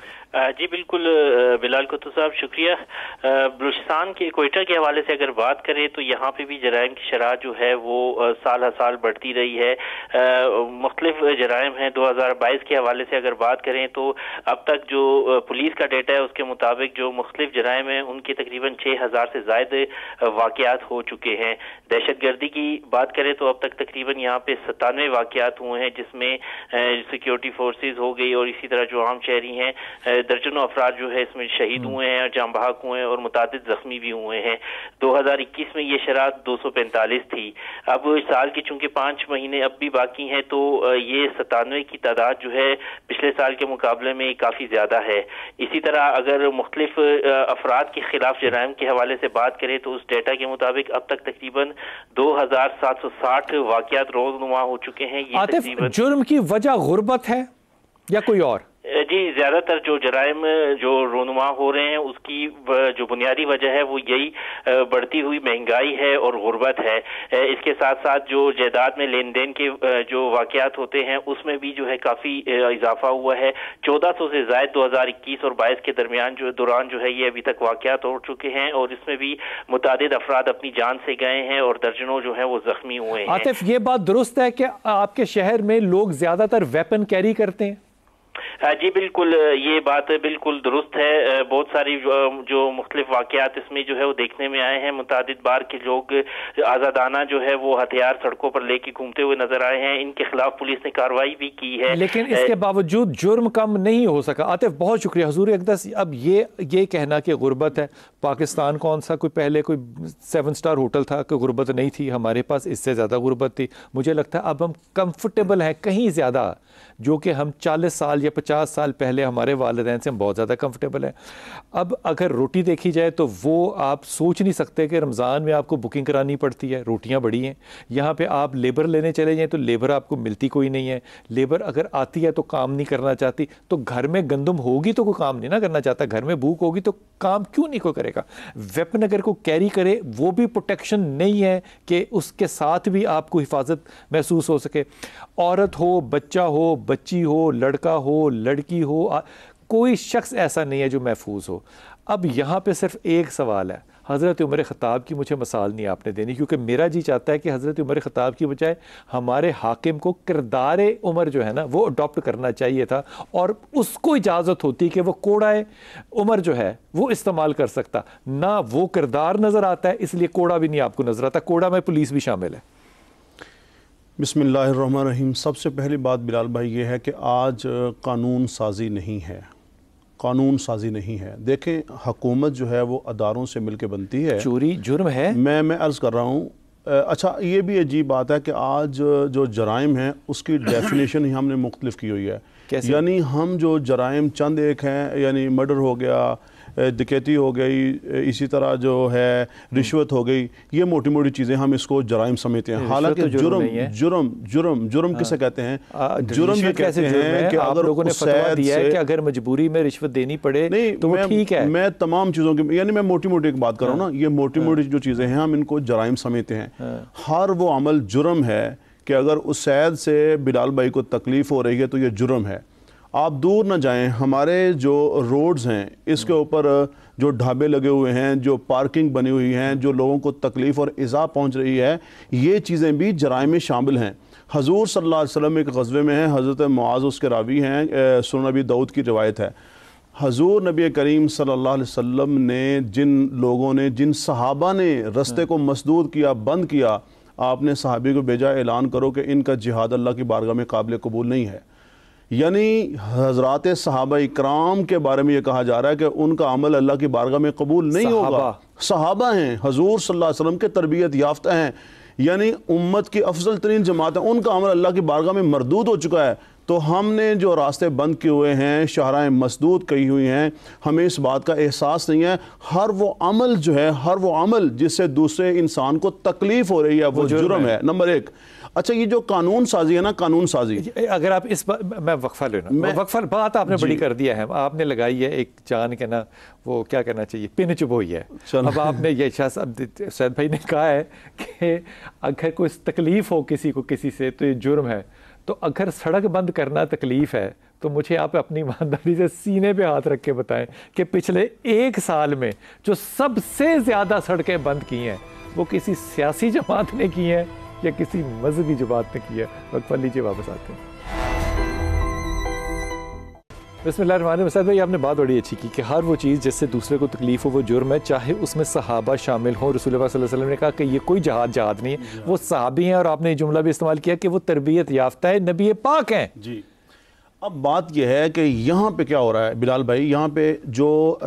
जी बिल्कुल बिलाल कुतु साहब, शुक्रिया। बलूचिस्तान के कोयटा के हवाले से अगर बात करें तो यहाँ पे भी जराइम की शरह जो है वो साल हर साल बढ़ती रही है। मुख्तलिफ जराइम हैं। दो हज़ार बाईस के हवाले से अगर बात करें तो अब तक जो पुलिस का डेटा है उसके मुताबिक जो मुख्तलिफ जराइम हैं उनके तकरीबन छः हज़ार से ज़ायद वाक़यात हो चुके हैं। दहशत गर्दी की बात करें तो अब तक तकरीबन यहाँ पे सतानवे वाक़यात हुए हैं, जिसमें सिक्योरिटी फोर्सेज हो गई और इसी तरह जो आम शहरी हैं दर्जनों अफराद जो है इसमें शहीद हुए हैं, जाम बहक हुए हैं और मुतादिद जख्मी भी हुए हैं। दो हज़ार इक्कीस में ये शरह दो सौ पैंतालीस थी। अब साल के चूंकि पाँच महीने अब भी बाकी हैं तो ये सतानवे की तादाद जो है पिछले साल के मुकाबले में काफ़ी ज़्यादा है। इसी तरह अगर मुख्तलिफ अफराद के खिलाफ जराइम के हवाले से बात करें तो उस डेटा के मुताबिक अब तक तकरीबन दो हज़ार सात सौ साठ वाक़यात रोजनुमा हो चुके हैं। ये तकरीबन जुर्म की वजह गुर्बत है या कोई और? जी, ज्यादातर जो जराइम जो रोनुमा हो रहे हैं उसकी जो बुनियादी वजह है वो यही बढ़ती हुई महंगाई है और गुर्बत है। इसके साथ साथ जो जायदाद में लेन देन के जो वाक़यात होते हैं उसमें भी जो है काफ़ी इजाफा हुआ है। चौदह सौ से ज़ायद दो हज़ार इक्कीस और बाईस के दरमियान जो दौरान जो है ये अभी तक वाक़यात हो चुके हैं और इसमें भी मुतादिद अफराद अपनी जान से गए हैं और दर्जनों जो है वो जख्मी हुए हैं। आतिफ, ये बात दुरुस्त है कि आपके शहर में लोग ज्यादातर वेपन कैरी करते हैं? जी बिल्कुल, ये बात बिल्कुल दुरुस्त है। बहुत सारी जो मुख्तलिफ वाक़यात इसमें जो है वो देखने में आए हैं। मुतादिद बार के लोग आज़ादाना जो है वो हथियार सड़कों पर लेके घूमते हुए नजर आए हैं। इनके खिलाफ पुलिस ने कार्रवाई भी की है, लेकिन इसके बावजूद जुर्म कम नहीं हो सका। आतिफ, बहुत शुक्रिया। हुजूर अक़दस, अब ये ये कहना कि गुर्बत है, पाकिस्तान कौन सा कोई पहले कोई सेवन स्टार होटल था कि गुर्बत नहीं थी? हमारे पास इससे ज़्यादा गुर्बत थी। मुझे लगता है अब हम कंफर्टेबल हैं कहीं ज़्यादा, जो कि हम चालीस साल या पचास साल पहले हमारे वालिदैन से हम बहुत ज़्यादा कंफर्टेबल हैं। अब अगर रोटी देखी जाए तो वो आप सोच नहीं सकते कि रमज़ान में आपको बुकिंग करानी पड़ती है। रोटियां बड़ी हैं। यहाँ पे आप लेबर लेने चले जाएँ तो लेबर आपको मिलती कोई नहीं है। लेबर अगर आती है तो काम नहीं करना चाहती। तो घर में गंदम होगी तो कोई काम नहीं ना करना चाहता, घर में भूख होगी तो काम क्यों नहीं कोई करेगा। वेपन अगर को कैरी करे वो भी प्रोटेक्शन नहीं है कि उसके साथ भी आपको हिफाजत महसूस हो सके। औरत हो, बच्चा हो, बच्ची हो, लड़का हो, लड़की हो, कोई शख्स ऐसा नहीं है जो महफूज हो। अब यहाँ पे सिर्फ एक सवाल है, हज़रत उमर ख़त्ताब की मुझे मिसाल नहीं आपने देनी, क्योंकि मेरा जी चाहता है कि हज़रत उमर ख़त्ताब की बजाय हमारे हाकिम को किरदार उमर जो है ना वो अडॉप्ट करना चाहिए था, और उसको इजाज़त होती कि वो कोड़ा उमर जो है वो इस्तेमाल कर सकता ना। वो किरदार नज़र आता है, इसलिए कोड़ा भी नहीं आपको नज़र आता। कोड़ा में पुलिस भी शामिल है। बिस्मिल्लाहिर्रहमानिर्रहीम। सबसे पहली बात बिलाल भाई ये है कि आज कानून साजी नहीं है, कानून साजी नहीं है। देखें, हुकूमत जो है वो अदारों से मिलकर बनती है। चोरी जुर्म है। मैं मैं अर्ज़ कर रहा हूँ, अच्छा ये भी अजीब बात है कि आज जो जराइम हैं उसकी डेफिनेशन ही हमने मुख्तलिफ की हुई है। यानी हम जो जराइम चंद एक हैं, यानी मर्डर हो गया, डकैती हो गई, इसी तरह जो है रिश्वत हो गई, ये मोटी मोटी चीज़ें हम इसको जराइम समझते हैं। हालांकि जुर्म जुर्म जुर्म जुर्म किसे कहते हैं? जुर्म ये कहते हैं कि अगर लोगों ने फतवा दिया है कि अगर मजबूरी में रिश्वत देनी पड़े नहीं तो वो ठीक है। मैं तमाम चीज़ों की, यानी मैं मोटी मोटी एक बात कर रहा हूँ ना, ये मोटी मोटी जो चीज़ें हैं हम इनको जराइम समझते हैं। हर वो अमल जुर्म है कि अगर उस सैद से बिलाल भाई को तकलीफ़ हो रही है तो ये जुर्म है। आप दूर ना जाएं, हमारे जो रोड्स हैं इसके ऊपर जो ढाबे लगे हुए हैं, जो पार्किंग बनी हुई हैं, जो लोगों को तकलीफ़ और इज़ा पहुंच रही है, ये चीज़ें भी जराइम में शामिल हैं। हजूर सल्लल्लाहु अलैहि वसल्लम एक ग़ज़वे में है, हज़रत मुआज़ उसके रावी हैं, सुनन नबी दाऊद की रिवायत है। हजूर नबी करीम सल्लल्लाहु अलैहि वसल्लम ने जिन लोगों ने, जिन सहाबा ने रस्ते को मसदूद किया, बंद किया, आपने सहाबी को भेजा, ऐलान करो कि इनका जिहाद अल्लाह की बारगाह में काबिल कबूल नहीं है। यानी हज़रात सहाबा इकराम के बारे में ये कहा जा रहा है कि उनका अमल अल्लाह की बारगाह में कबूल नहीं होगा। सहाबा हैं, हजूर सल्लल्लाहु अलैहि वसल्लम के तरबियत याफ्ता हैं, यानी उम्मत की अफजल तरीन जमात है, उनका अमल अल्लाह की बारगाह में मरदूद हो चुका है। तो हमने जो रास्ते बंद किए हुए हैं, शाहराएँ मसदूद कही हुई हैं, हमें इस बात का एहसास नहीं है। हर वो अमल जो है, हर वो अमल जिससे दूसरे इंसान को तकलीफ़ हो रही है वो जुर्म है, नंबर एक। अच्छा, ये जो कानून साजी है ना, कानून साजी, अगर आप इस मैं वक्फा लेना, वक्फा बात आपने बड़ी कर दिया है, आपने लगाई है एक जान के ना, वो क्या कहना चाहिए, पिन चुभोई है। अब आपने ये शाह सैद भाई ने कहा है कि अगर कोई तकलीफ़ हो किसी को किसी से तो ये जुर्म है। तो अगर सड़क बंद करना तकलीफ़ है तो मुझे आप अपनी ईमानदारी से सीने पे हाथ रख के बताएं कि पिछले एक साल में जो सबसे ज़्यादा सड़कें बंद की हैं वो किसी सियासी जमात ने की हैं या किसी मजहबी जमात ने की है? वक्त लीजिए, वापस आते हैं। बिस्मिल्लाहिर्रहमानिर्रहीम। सैयद भाई, आपने बात बड़ी अच्छी की कि हर वो चीज़ जिससे दूसरे को तकलीफ़ हो वो जुर्म है, चाहे उसमें सहाबा शामिल हों। रसूल सल्लल्लाहु अलैहि वसल्लम ने कहा कि ये कोई जहाद जहाद नहीं है, वो सहाबी हैं, और आपने ये जुमला भी इस्तेमाल किया कि वो तरबियत याफ्ता है, नबी पाक हैं। जी, अब बात यह है कि यहाँ पे क्या हो रहा है बिलाल भाई, यहाँ पे जो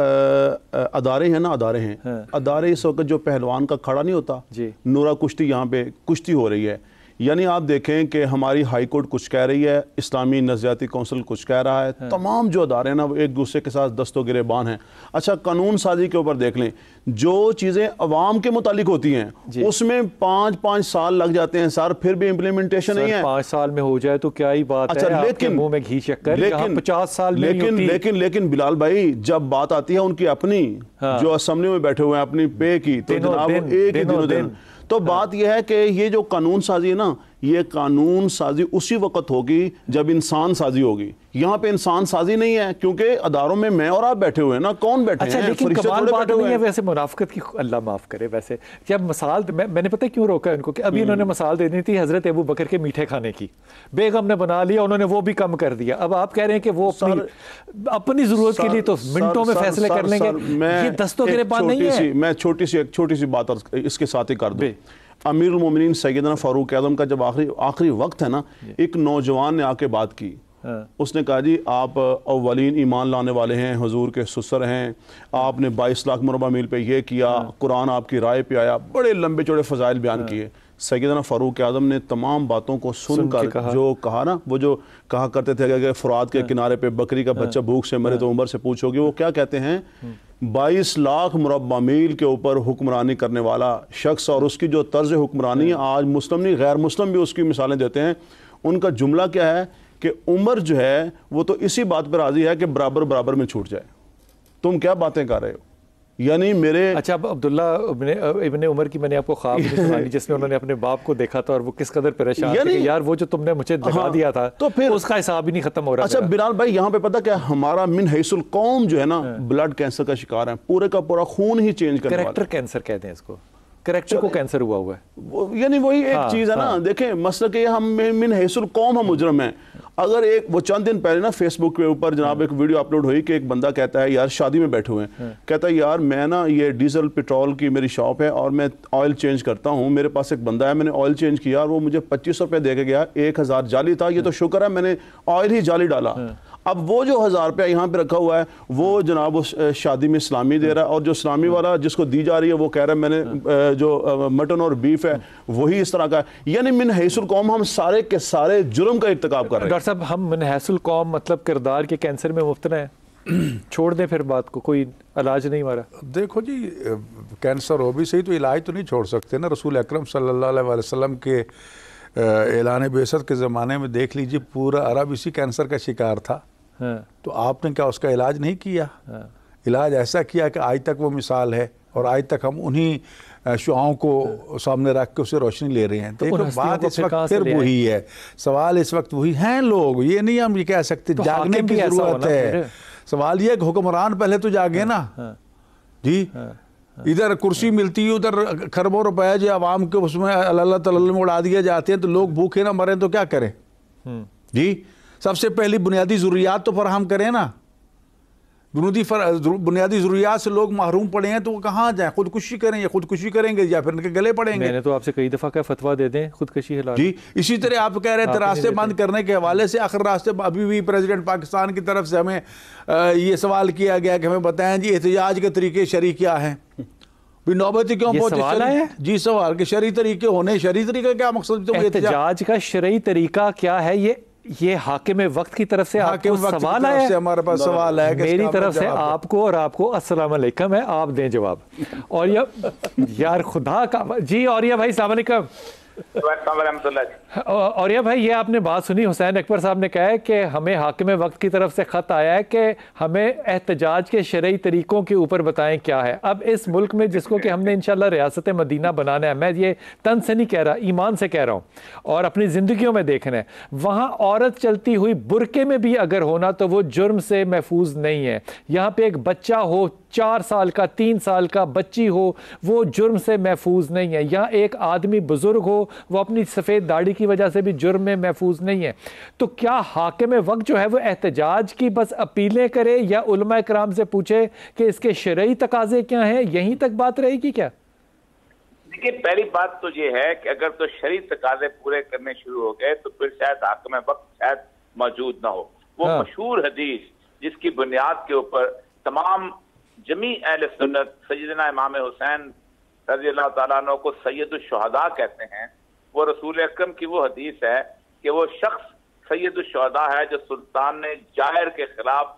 अदारे हैं ना, अदारे हैं हाँ। अदारे इस वक्त जो पहलवान का खड़ा नहीं होता जी, नूरा कुश्ती, यहाँ पे कुश्ती हो रही है। यानी आप देखें कि हमारी हाई कोर्ट कुछ कह रही है, इस्लामी नज़रियाती कौंसिल कुछ कह रहा है, हाँ। तमाम जो अदारे हैं ना वो एक दूसरे के साथ दस्तो गिरेबान हैं। अच्छा, कानून साजी के ऊपर देख लें, जो चीज़ें अवाम के मुतालिक होती हैं उसमें पाँच पाँच साल लग जाते हैं सर, फिर भी इम्प्लीमेंटेशन नहीं है। पाँच साल में हो जाए तो क्या ही बात अच्छा, है, लेकिन मुंह में घी शक्कर, लेकिन पचास साल में लेकिन लेकिन लेकिन बिलाल भाई, जब बात आती है उनकी अपनी हाँ। जो असेंबली में बैठे हुए हैं अपनी पे की, तो जनाब एक ही दिनों दिन तो हाँ। बात यह है कि ये जो कानून साजी है ना, ये कानून साजी उसी वक्त होगी जब इंसान साजी होगी। यहाँ पे इंसान साजी नहीं है, क्योंकि अदारों में मैं और आप बैठे हुए हैं ना, कौन बैठे अच्छा, हैं? लेकिन कमाल बात नहीं है वैसे मुनाफिकत की, अल्लाह माफ करे। वैसे जब मिसाल मैं, मैंने पता क्यों रोका इनको कि अभी इन्होंने मिसाल देनी थी हजरत अबू बकर के मीठे खाने की, बेगम ने बना लिया, उन्होंने वो भी कम कर दिया। अब आप कह रहे हैं कि वो अपनी अपनी जरूरत के लिए तो मिनटों में फैसले कर लेंगे, ये दस्तों के बाद नहीं है। मैं छोटी सी एक छोटी सी बात इसके साथ ही कर दूं। अमीरुल मोमिनीन सैयदना फारूक आज़म का जब आखिरी आखिरी वक्त है ना, एक नौजवान ने आके बात की, हाँ। उसने कहा जी आप अव्वलीन ईमान लाने वाले हैं, हुजूर के ससुर हैं, आपने बाईस लाख मुरबा मील पे ये किया, हाँ। कुरान आपकी राय पे आया, बड़े लंबे चौड़े फजाइल बयान हाँ। किए। सैयदना फारूक आज़म ने तमाम बातों को सुनकर सुन जो कहा ना, वो जो कहा करते थे कि फुरात के हाँ। किनारे पे बकरी का बच्चा भूख से मरे तो उमर से पूछोगे, वो क्या कहते हैं, बाईस लाख मुरब्बा मील के ऊपर हुक्मरानी करने वाला शख्स और उसकी जो तर्ज हुक्मरानी है, आज मुस्लिम नहीं गैर मुस्लिम भी उसकी मिसालें देते हैं। उनका जुमला क्या है कि उमर जो है वो तो इसी बात पर राजी है कि बराबर बराबर में छूट जाए। तुम क्या बातें कर रहे हो? यानी मेरे अच्छा, अब अब्दुल्ला इब्ने उमर की मैंने आपको ख्वाब सुनाई जिसमें उन्होंने अपने बाप को देखा था और वो किस कदर परेशान थे कि यार वो जो तुमने मुझे जगा हाँ, दिया था तो फिर उसका हिसाब ही नहीं खत्म हो रहा। अच्छा बिलाल भाई, यहाँ पे पता क्या, हमारा मिन हैसुल कौम जो है ना ब्लड कैंसर का शिकार है, पूरे का पूरा खून ही चेंज करने वाला। कैरेक्टर कैंसर कहते हैं इसको, कैरेक्टर को कैंसर हुआ हुआ है, यानी वही एक हाँ, चीज है हाँ, ना। देखें मसला कि हम मिन हैसुल कौम हम मुजरम हैं। अगर एक वो चंद दिन पहले ना फेसबुक के ऊपर जनाब एक वीडियो अपलोड हुई कि एक बंदा कहता है यार शादी में बैठे हुए हैं, कहता है यार मैं ना ये डीजल पेट्रोल की मेरी शॉप है और मैं ऑयल चेंज करता हूँ, मेरे पास एक बंदा है, मैंने ऑयल चेंज किया और वो मुझे पच्चीस सौ रुपये दे के गया, एक हज़ार जाली था, ये तो शुक्र है मैंने ऑयल ही जाली डाला। अब वो जो हज़ार रुपया यहाँ पे रखा हुआ है वो जनाब उस शादी में इस्लामी दे रहा है, और जो इस्लामी वाला जिसको दी जा रही है वो कह रहा है मैंने जो मटन और बीफ है वही इस तरह का है। यानी मिन हैसुल कौम हम सारे के सारे जुर्म का इर्तिकाब कर रहे हैं। डॉक्टर साहब, हम मिन हैसुल कौम मतलब किरदार के कैंसर में मुब्तला है, छोड़ दें फिर बात को, कोई इलाज नहीं हमारा? देखो जी, कैंसर हो भी सही तो इलाज तो नहीं छोड़ सकते ना। रसूल अकरम सल्लल्लाहु अलैहि वसल्लम के ऐलान बेसत के ज़माने में देख लीजिए पूरा अरब इसी कैंसर का शिकार था। हाँ। तो आपने क्या उसका इलाज नहीं किया? हाँ। इलाज ऐसा किया कि आज तक वो मिसाल है और आज तक हम उन्हीं शुआओं को सामने रख के उसे रोशनी ले रहे हैं। तो देखो बात इस वक्त फिर वही है, सवाल इस वक्त वही हैं लोग, ये नहीं हम ये कह सकते तो जागने की जरूरत है। सवाल ये कि हुक्मरान पहले तो जागे ना। हाँ। जी हाँ। इधर कुर्सी मिलती है, उधर खरबों रुपए जो आवाम के उसमें अल्लाह तआला में उड़ा दिए जाते हैं, तो लोग भूखे ना मरें तो क्या करें? जी सबसे पहली बुनियादी ज़रूरियात तो फराहम करें ना। बुनियादी बुनियादी ज़रूरियात से लोग महरूम पड़े हैं तो वो कहाँ जाएं? खुदकुशी करें या खुदकुशी करेंगे या फिर उनके गले पड़ेंगे। मैंने तो आपसे कई दफ़ा क्या फतवा दे दें खुदकुशी हिला। जी इसी तरह आप कह रहे थे रास्ते बंद करने के हवाले से, आखिर रास्ते अभी भी प्रेसिडेंट पाकिस्तान की तरफ से हमें ये सवाल किया गया कि हमें बताएं जी एहतजाज के तरीके शरई क्या हैं? नौबती क्यों पहुंचे? जी सवाल के शरई तरीके होने, शरई तरीका क्या मकसद? एहतजाज का शरई तरीका क्या है? ये ये हाकिम वक्त की तरफ से आपको सवाल आया? हमारे पास सवाल है, मेरी तरफ से आपको और आपको अस्सलाम वालेकुम है, आप दें जवाब। और ये यार खुदा का जी, और ये भाई अस्सलाम वालेकुम। और ये भाई ये आपने बात सुनी, हुसैन अकबर साहब ने कहा है कि हमें हाकिम वक्त की तरफ से ख़त आया है कि हमें एहतजाज के शरई तरीक़ों के ऊपर बताएं क्या है। अब इस मुल्क में जिसको कि हमने इंशाल्लाह रियासत मदीना बनाना है, मैं ये तन से नहीं कह रहा, ईमान से कह रहा हूँ और अपनी ज़िंदगियों में देखना है, वहाँ औरत चलती हुई बुरके में भी अगर होना तो वो जुर्म से महफूज नहीं है। यहाँ पे एक बच्चा हो, चार साल का, तीन साल का बच्ची हो, वो जुर्म से महफूज नहीं है। यहाँ एक आदमी बुजुर्ग हो, वो अपनी सफ़ेद दाढ़ी की वजह से भी जुर्म में महफूज नहीं है। तो क्या हाकिम वक्त जो है वो एहतजाज की बस अपीलें करे या उलमा इकराम से पूछे कि इसके शरई तकाजे क्या हैं? यहीं तक बात रहेगी क्या? देखिए, पहली बात तो ये है कि अगर तो शरई तकाजे पूरे करने शुरू हो गए तो फिर शायद हाकिम वक्त शायद मौजूद ना हो। वो हाँ। मशहूर हदीस जिसकी बुनियाद के ऊपर तमाम जमी अहले सुन्नत सैयदना इमाम हुसैन रज़ी अल्लाह तआला अन्हु को सैयदुश शुहदा कहते हैं, वो रसूल अकरम की वो हदीस है कि वो शख्स सैयदुश शुहदा है जो सुल्तान ने जायर के खिलाफ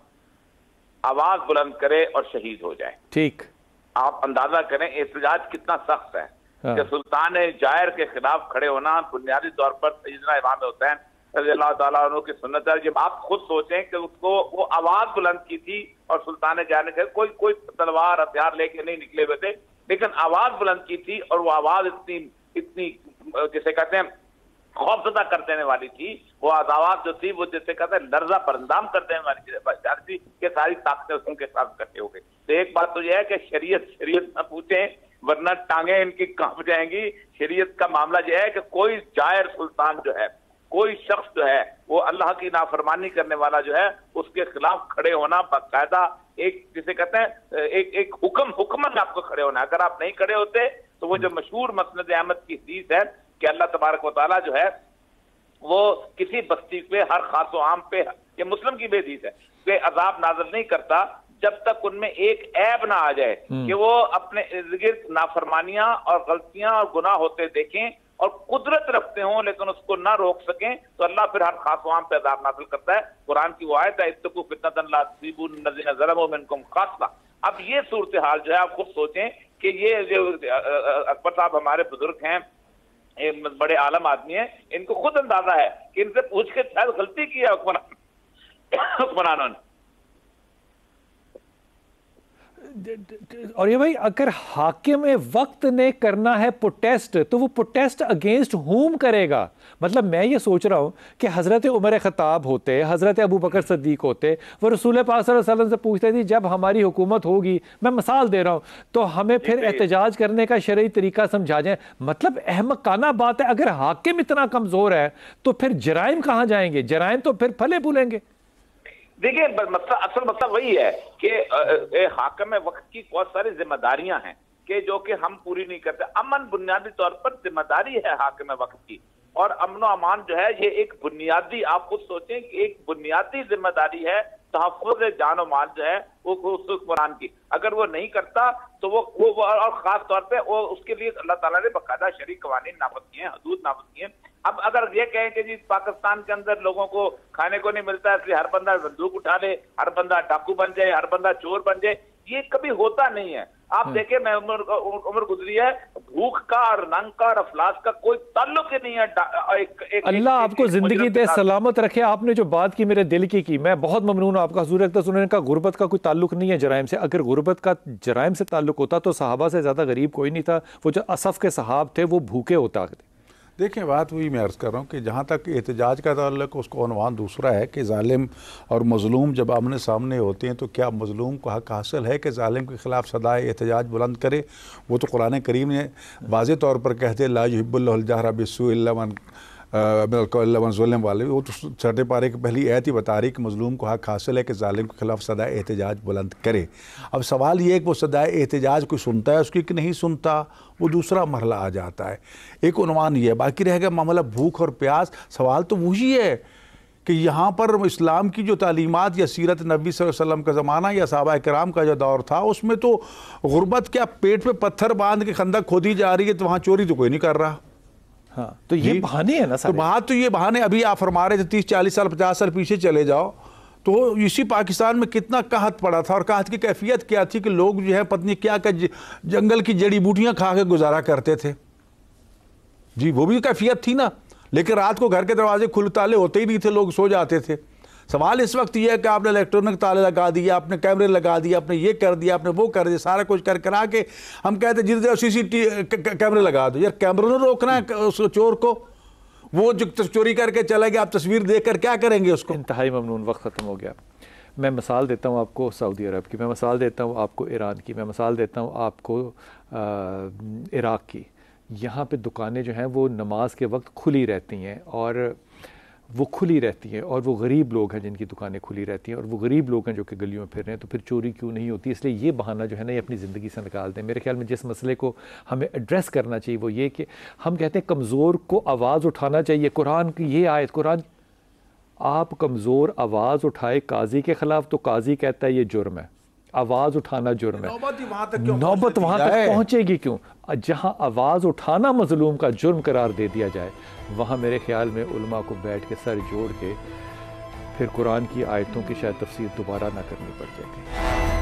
आवाज बुलंद करे और शहीद हो जाए। ठीक, आप अंदाजा करें एहतजाज कितना सख्त है। हाँ। कि सुल्तान जायर के खिलाफ खड़े होना बुनियादी तौर पर सैयदना इमाम हुसैन रज़ी अल्लाह तआला अन्हु की सुन्नत है। जब आप खुद सोचें कि उसको वो आवाज बुलंद की थी और सुल्तान जायर के कोई कोई तलवार हथियार लेके नहीं निकले हुए थे, लेकिन आवाज बुलंद की थी और वो आवाज इतनी इतनी जिसे कहते हैं खौफजदा कर देने वाली थी। वो आवाज जो थी वो जिसे कहते हैं लर्जा परंदाम कर देने वाली थी कि सारी ताकतें उनके साथ इकट्ठे हो गई। तो एक बात तो यह है कि शरीयत शरीयत न पूछें वरना टांगे इनकी कांप जाएंगी। शरीयत का मामला यह है कि कोई जायर सुल्तान जो है, कोई शख्स जो है वो अल्लाह की नाफरमानी करने वाला जो है उसके खिलाफ खड़े होना बाकायदा एक जिसे कहते हैं एक एक हुक्म हुक्मन आपको खड़े होना। अगर आप नहीं खड़े होते तो वो जो मशहूर मसनद अहमद की हदीस है कि अल्लाह तबारक व तआला जो है वो किसी बस्ती पे हर खास व आम पे, ये मुस्लिम की भी हदीस है, कि अजाब नाज़िल नहीं करता जब तक उनमें एक ऐब ना आ जाए कि वो अपने इर्द-गिर्द नाफरमानियां और गलतियां और गुनाह होते देखें और कुदरत रखते हों लेकिन उसको ना रोक सकें, तो अल्लाह फिर हर खास आम पे अज़ाब नाज़िल करता है। कुरान की वो आयत है इत्तकू फितनतन ला तुसीबुन्नल्लज़ीना ज़लमू मिनकुम खास्सा। अब ये सूरत हाल जो है आप खुद सोचें कि ये जो अकबर साहब हमारे बुजुर्ग हैं, बड़े आलम आदमी हैं, इनको खुद अंदाजा है कि इनसे पूछ के शायद गलती की है हुक्मरानों ने। और ये भाई अगर हाकिम वक्त ने करना है प्रोटेस्ट तो वो प्रोटेस्ट अगेंस्ट हुम करेगा। मतलब मैं ये सोच रहा हूँ कि हज़रत उमर ख़त्ताब होते, हज़रत अबू बकर सद्दीक होते, वो रसूल पाक सल्लल्लाहु अलैहि वसल्लम से पूछते थे जब हमारी हुकूमत होगी, मैं मिसाल दे रहा हूँ, तो हमें फिर एहतजाज करने का शरई तरीका समझा जाए। मतलब अहमकाना बात है। अगर हाकिम इतना कमज़ोर है तो फिर जराइम कहाँ जाएंगे? जराइम तो फिर फले फूलेंगे। देखिए मतलब असल मतलब वही है कि हाकिम वक्त की बहुत सारी जिम्मेदारियां हैं कि जो कि हम पूरी नहीं करते। अमन बुनियादी तौर पर जिम्मेदारी है हाकिम वक्त की, और अमन व अमान जो है ये एक बुनियादी, आप खुद सोचें कि एक बुनियादी जिम्मेदारी है तहफ़्फ़ुज़ जान और माल जो है वो हुक्मरान की। अगर वो नहीं करता तो वो वो और ख़ास तौर पे वो उसके लिए अल्लाह ताला ने बाकायदा शरई कवानीन नाफिज़ किए हैं, हदूद नाफिज़ किए हैं। अब अगर ये कहें कि जी पाकिस्तान के अंदर लोगों को खाने को नहीं मिलता है इसलिए हर बंदा बंदूक उठा ले, हर बंदा डाकू बन जाए, हर बंदा चोर बन जाए, ये कभी होता नहीं है। आप देखें, मैं उम्र उम्र गुजरी है, भूख का और नंग का और अफलास का कोई ताल्लुक ही नहीं है। एक, एक, अल्लाह आपको जिंदगी दे, सलामत रखे। आपने जो बात की मेरे दिल की की मैं बहुत ममनून हूं आपका। हुज़ूर अक़दस उन्होंने कहा गुर्बत का कोई ताल्लुक नहीं है जराइम से। अगर गुर्बत का जराइम से ताल्लुक होता तो सहाबा से ज़्यादा गरीब कोई नहीं था। वो जो असफ़ के सहाब थे वो भूखे होता थे। देखें, बात वही मैं अर्ज़ कर रहा हूँ कि जहाँ तक एहतजाज का ताल्लुक, उसको उन्वान दूसरा है कि ज़ालिम और मज़लूम जब आमने सामने होते हैं तो क्या मज़लूम को हक़ हासिल है कि ज़ालिम के ख़िलाफ़ सदाए एहतजाज बुलंद करे? वो तो कुरान करीम ने वाज़े तौर पर कहते ला युहिब्बुल्लाहुल जहरा बिस्सूइ इल्ला मन ज़ुल्म वाले, वो तो छठे पारे की पहली आयत ही बता रही कि मज़लूम को हक़ हासिल है कि ज़ालिम के ख़िलाफ़ सदाए एहतजाज बुलंद करे। अब सवाल ये है कि वो सदाए एहतजाज कोई सुनता है उसकी कि नहीं सुनता, वो दूसरा मरला आ जाता है। एक उन्वान ये है, बाकी रहेगा मामला भूख और प्यास। सवाल तो वही है कि यहाँ पर इस्लाम की जो तालीमात या सीरत नबी सल्लल्लाहु अलैहि वसल्लम का ज़माना या सहाबा किराम का जो दौर था उसमें तो गुर्बत क्या पेट पे पत्थर बांध के खंदक खोदी जा रही है, तो वहाँ चोरी तो कोई नहीं कर रहा। हाँ, तो ये बहाने हैं ना सारे। तो बात तो ये बहाने, अभी आप फरमा रहे थे तीस चालीस साल पचास साल पीछे चले जाओ तो इसी पाकिस्तान में कितना कहत पड़ा था, और कहत की कैफियत क्या थी कि लोग जो है पत्नी क्या क्या जंगल की जड़ी बूटियां खा के गुजारा करते थे। जी वो भी कैफियत थी ना, लेकिन रात को घर के दरवाजे खुले ताले होते ही नहीं थे, लोग सो जाते थे। सवाल इस वक्त यह है कि आपने इलेक्ट्रॉनिक ताले लगा दिया, आपने कैमरे लगा दिया, आपने ये कर दिया, आपने वो कर दिया, सारा कुछ कर करा के हम कहते जिधर सी सी टी कैमरे लगा दो। यार कैमरों ने रोकना है उस चोर को, वो जो चोरी करके चला गया आप तस्वीर देख कर क्या करेंगे उसको? इंतहाई ममनून, वक्त ख़त्म हो गया। मैं मिसाल देता हूँ आपको सऊदी अरब की, मैं मिसाल देता हूँ आपको ईरान की, मैं मिसाल देता हूँ आपको इराक़ की। यहाँ पे दुकानें जो हैं वो नमाज के वक्त खुली रहती हैं, और वो खुली रहती हैं, और वो गरीब लोग हैं जिनकी दुकानें खुली रहती हैं, और वो गरीब लोग हैं जो कि गलियों में फिर रहे हैं। तो फिर चोरी क्यों नहीं होती? इसलिए ये बहाना जो है ना ये अपनी ज़िंदगी से निकाल दें। मेरे ख्याल में जिस मसले को हमें एड्रेस करना चाहिए वो ये कि हम कहते हैं कमज़ोर को आवाज़ उठाना चाहिए। कुरान की ये आयत, कुरान आप कमज़ोर आवाज़ उठाए काजी के ख़िलाफ़ तो काजी कहता है ये जुर्म है, आवाज़ उठाना जुर्म है। नौबत वहाँ तक पहुँचेगी क्यों? जहाँ आवाज़ उठाना मज़लूम का जुर्म करार दे दिया जाए, वहाँ मेरे ख्याल में उलमा को बैठ के सर जोड़ के फिर कुरान की आयतों की शायद तफसीर दोबारा ना करनी पड़ जाएगी।